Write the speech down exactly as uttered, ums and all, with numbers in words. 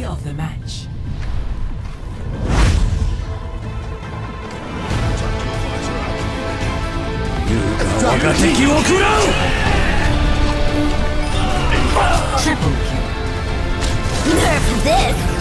Play of the match. Triple kill. Nerf this!